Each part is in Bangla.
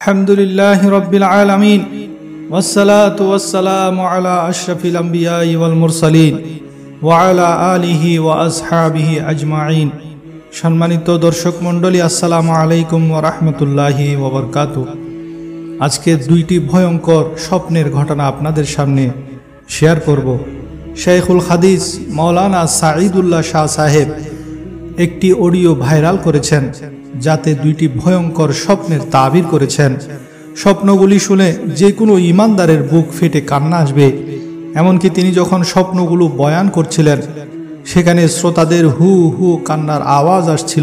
আলহামদুলিল্লাহি রাব্বিল আলামিন ওয়াসসালাতু ওয়াসসালামু আলা আশরাফিল আমবিয়াই ওয়াল মুরসালিন ওয়া আলা আলিহি ওয়া আসহাবিহি আজমাইন। সম্মানিত দর্শক মণ্ডলী, আসসালামু আলাইকুম ওয়া রাহমাতুল্লাহি ওয়া বারাকাতুহু। আজকে দুইটি ভয়ঙ্কর স্বপ্নের ঘটনা আপনাদের সামনে শেয়ার করব। শাইখুল হাদিস মাওলানা সাঈদুল্লাহ শাহ সাহেব একটি অডিও ভাইরাল করেছেন, যাতে দুইটি ভয়ঙ্কর স্বপ্নের তাবির করেছেন। স্বপ্নগুলি শুনে যে কোনো ইমানদারের বুক ফেটে কান্না আসবে। এমনকি তিনি যখন স্বপ্নগুলো বয়ান করছিলেন, সেখানে শ্রোতাদের হু হু কান্নার আওয়াজ আসছিল।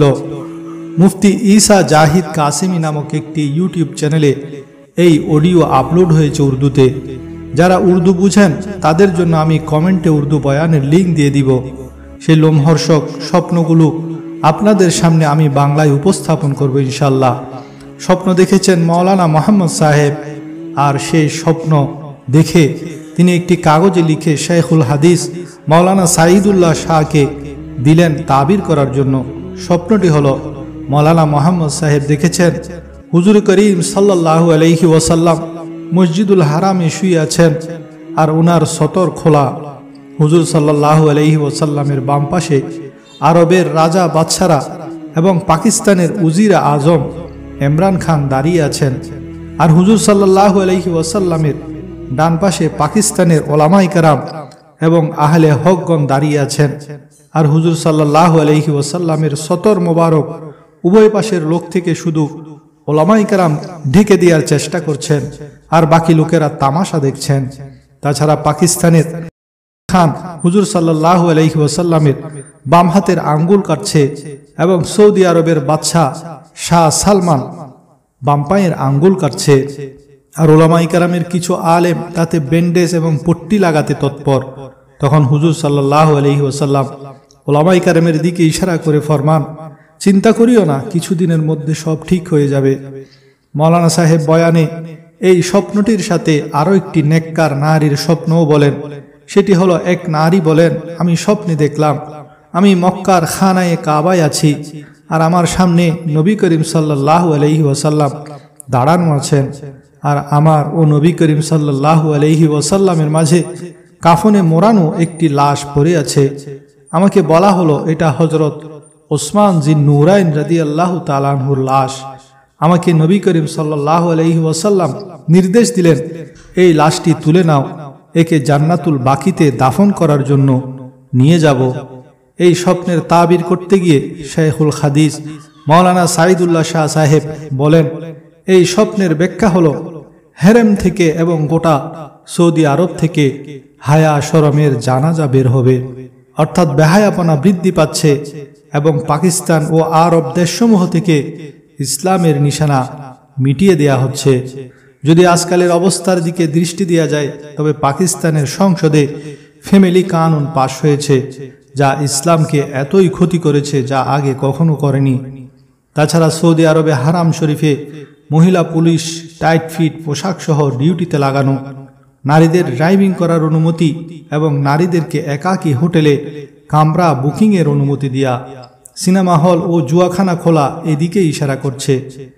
মুফতি ঈসা জাহিদ কাসেমি নামক একটি ইউটিউব চ্যানেলে এই অডিও আপলোড হয়েছে উর্দুতে। যারা উর্দু বুঝেন তাদের জন্য আমি কমেন্টে উর্দু বয়ানের লিঙ্ক দিয়ে দিব। সেই লোমহর্ষক স্বপ্নগুলো আপনাদের সামনে আমি বাংলায় উপস্থাপন করব ইনশাল্লাহ। স্বপ্ন দেখেছেন মাওলানা মোহাম্মদ সাহেব, আর সেই স্বপ্ন দেখে তিনি একটি কাগজে লিখে শাইখুল হাদিস মাওলানা সাঈদুল্লাহ শাহকে দিলেন তাবির করার জন্য। স্বপ্নটি হলো, মাওলানা মোহাম্মদ সাহেব দেখেছেন হুজুর করিম সাল্লাল্লাহু আলাইহি ওয়াসাল্লাম মসজিদুল হারামে শুয়ে আছেন, আর ওনার সতর খোলা। হুজুর সাল্লাল্লাহু আলাইহি ওয়াসাল্লামের বাম পাশে আরবের রাজা বাদশারা এবং পাকিস্তানের উজিরা আজম ইমরান খান দাঁড়িয়ে আছেন, আর হুজুর সাল্লাল্লাহু আলাইহি ওয়াসাল্লামের ডান পাশে পাকিস্তানের ওলামায়ে কেরাম এবং আহলে হকগণ দাঁড়িয়ে আছেন। আর হুজুর সাল্লাল্লাহু আলাইহি ওয়াসাল্লামের সতর মোবারক উভয় পাশের লোক থেকে শুধু ওলামায়ে কেরাম ঢেকে দেওয়ার চেষ্টা করছেন, আর বাকি লোকেরা তামাশা দেখছেন। তাছাড়া পাকিস্তানের খান হুজুর সাল্লাল্লাহু আলাইহি ওয়াসাল্লামের বাম হাতের আঙ্গুল কাটছে, এবং সৌদি আরবের বাদশাহ শাহ সালমান বাম পায়ের আঙ্গুল কাটছে। আর ওলামায়ে কেরামের কিছু আলেম তাতে ব্যান্ডেজ এবং পট্টি লাগাতে তৎপর। তখন হুজুর সাল্লাল্লাহু আলাইহি ওয়াসাল্লাম ওলামায়ে কেরামের দিকে ইশারা করে ফরমান, চিন্তা করিও না, কিছুদিনের মধ্যে সব ঠিক হয়ে যাবে। মাওলানা সাহেব বয়ানে এই স্বপ্নটির সাথে আরো একটি নেককার নারীর স্বপ্নও বলেন। সেটি হলো, এক নারী বলেন, আমি স্বপ্নে দেখলাম আমি মক্কার খানায়ে কাবায় আছি, আর আমার সামনে নবী করিম সাল্লাল্লাহু আলাইহি ওয়াসাল্লাম দাঁড়ানো আছেন, আর আমার ও নবী করিম সাল্লাল্লাহু আলাইহি ওয়াসাল্লামের মাঝে কাফনে মোড়ানো একটি লাশ পড়ে আছে। আমাকে বলা হলো এটা হযরত ওসমান জিন নুরাইন রাদিয়াল্লাহু তাআলা আনহুর লাশ। আমাকে নবী করিম সাল্লাল্লাহু আলাইহি ওয়াসাল্লাম নির্দেশ দিলেন, এই লাশটি তুলে নাও, একে জান্নাতুল বাকিতে দাফন করার জন্য নিয়ে যাব। এই স্বপ্নের তাবির করতে গিয়ে শাইখুল হাদিস মাওলানা সাঈদুল্লাহ শাহ সাহেব বলেন, এই স্বপ্নের ব্যাখ্যা হলো, হেরেম থেকে এবং গোটা সৌদি আরব থেকে হায়া শরমের জানাজা বের হবে, অর্থাৎ বেহায়াপনা বৃদ্ধি পাচ্ছে, এবং পাকিস্তান ও আরব দেশসমূহ থেকে ইসলামের নিশানা মিটিয়ে দেয়া হচ্ছে। যদি আজকালের অবস্থার দিকে দৃষ্টি দেওয়া যায়, তবে পাকিস্তানের সংসদে ফ্যামিলি কানুন পাশ হয়েছে, যা ইসলামকে এতই ক্ষতি করেছে যা আগে কখনো করেনি। তাছাড়া সৌদি আরবে হারাম শরীফে মহিলা পুলিশ টাইট ফিট পোশাক সহ ডিউটিতে লাগানো, নারীদের ড্রাইভিং করার অনুমতি, এবং নারীদেরকে একাকী হোটেলে কামরা বুকিংয়ের অনুমতি দেয়া, সিনেমা হল ও জুয়াখানা খোলা এদিকে ইশারা করছে।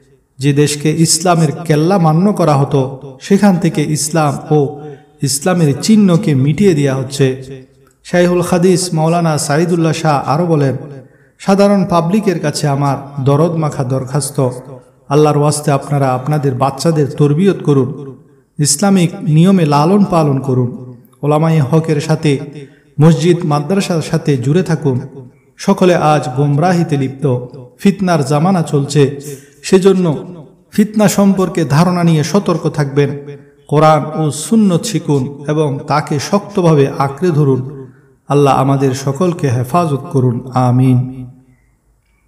যে দেশকে ইসলামের কেল্লা মান্য করা হতো, সেখান থেকে ইসলাম ও ইসলামের চিহ্নকে মিটিয়ে দেওয়া হচ্ছে। শাইখুল হাদিস মাওলানা সাঈদুল্লাহ শাহ আরো বলেন, সাধারণ পাবলিকের কাছে আমার দরদ মাখা দরখাস্ত, আল্লাহর ওয়াস্তে আপনারা আপনাদের বাচ্চাদের তরবিয়ত করুন, ইসলামিক নিয়মে লালন পালন করুন, ওলামায়ে হকের সাথে মসজিদ মাদ্রাসার সাথে জুড়ে থাকুন। সকলে আজ গোমরাহিতে লিপ্ত, ফিতনার জামানা চলছে, সেজন্য ফিতনা সম্পর্কে ধারণা নিয়ে সতর্ক থাকবেন। কোরআন ও সুন্নত শিখুন এবং তাকে শক্তভাবে আঁকড়ে ধরুন। আল্লাহ আমাদের সকলকে হেফাজত করুন, আমিন।